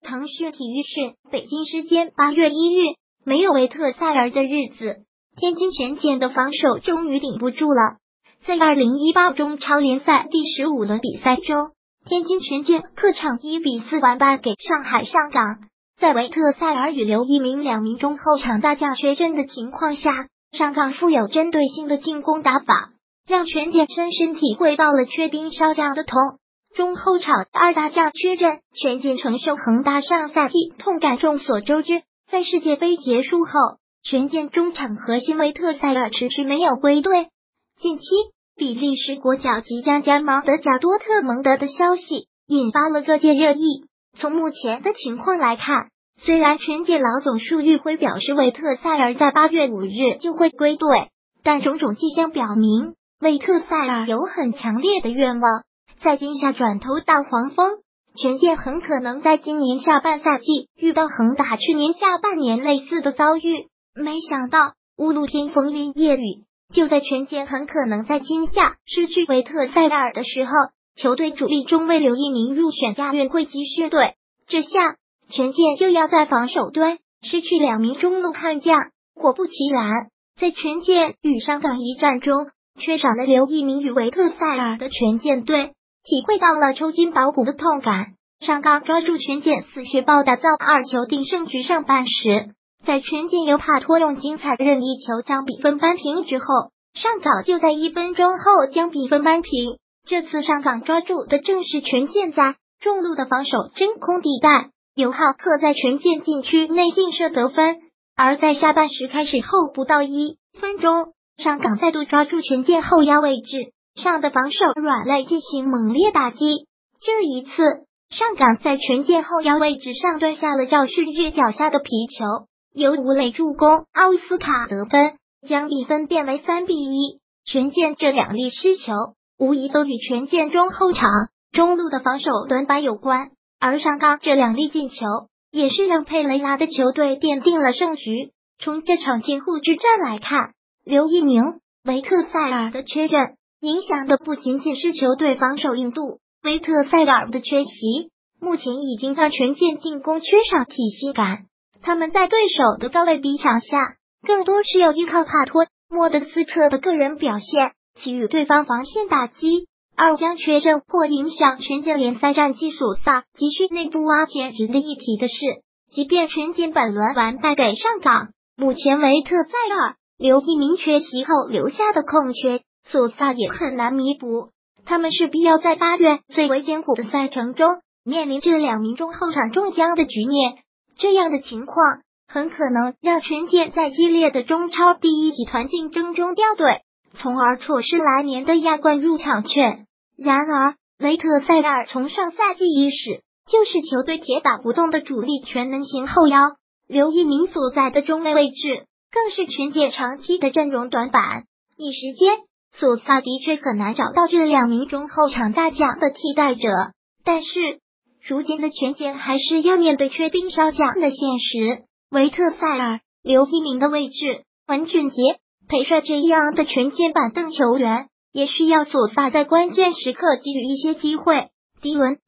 腾讯体育讯，北京时间8月1日，没有维特塞尔的日子，天津权健的防守终于顶不住了。在2018中超联赛第15轮比赛中，天津权健客场1比4完败给上海上港。在维特塞尔与刘一鸣两名中后场大将缺阵的情况下，上港富有针对性的进攻打法，让权健深深体会到了缺兵少将的痛。中后场二大将缺阵，权健承受恒大上赛季痛感众所周知。在世界杯结束后，权健中场核心维特塞尔迟迟没有归队。近期，比利时国脚即将加盟德甲多特蒙德的消息引发了各界热议。从目前的情况来看，虽然权健老总束玉辉表示维特塞尔在8月5日就会归队，但种种迹象表明，维特塞尔有很强烈的愿望在今夏转投到黄蜂。权健很可能在今年下半赛季遇到恒大去年下半年类似的遭遇。没想到屋露天风林夜雨，就在权健很可能在今夏失去维特塞尔的时候，球队主力中卫刘一鸣入选亚运会集训队，这下权健就要在防守端失去2名中路悍将。果不其然，在权健与上港一战中，缺少了刘一鸣与维特塞尔的权健队体会到了抽筋拔骨的痛感。上港抓住权健4血爆打造2球定胜局上半时，在权健由帕托用精彩任意球将比分扳平之后，上港就在1分钟后将比分扳平。这次上港抓住的正是权健在中路的防守真空地带，由浩克在权健禁区内劲射得分。而在下半时开始后不到1分钟，上港再度抓住权健后腰位置上的防守软肋进行猛烈打击。这一次，上港在权健后腰位置上断下了赵旭日脚下的皮球，由吴磊助攻奥斯卡得分，将比分变为3比1。权健这2粒失球无疑都与权健中后场中路的防守短板有关，而上港这2粒进球也是让佩雷拉的球队奠定了胜局。从这场近乎之战来看，刘一鸣、维特塞尔的缺阵影响的不仅仅是球队防守硬度，维特塞尔的缺席目前已经让权健进攻缺少体系感。他们在对手的高位逼抢下，更多是要依靠帕托、莫德斯特的个人表现给予对方防线打击。而将缺阵或影响权健联赛战绩所萨急需内部挖掘。值得一提的是，即便权健本轮完败给上港，目前维特塞尔、刘一鸣缺席后留下的空缺，索萨也很难弥补。他们势必要在8月最为艰苦的赛程中面临这2名中后场中将的局面。这样的情况很可能让权健在激烈的中超第1集团竞争中掉队，从而错失来年的亚冠入场券。然而，维特塞尔从上赛季伊始就是球队铁打不动的主力全能型后腰，刘一鸣所在的中卫位置更是权健长期的阵容短板。一时间，索萨的确很难找到这2名中后场大将的替代者，但是如今的权健还是要面对缺兵少将的现实。维特塞尔、刘一鸣的位置，文俊杰、裴帅这样的权健板凳球员也需要索萨在关键时刻给予一些机会。迪伦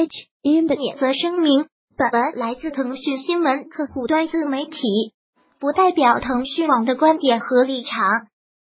THN 的免责声明，本文来自腾讯新闻客户端自媒体，不代表腾讯网的观点和立场。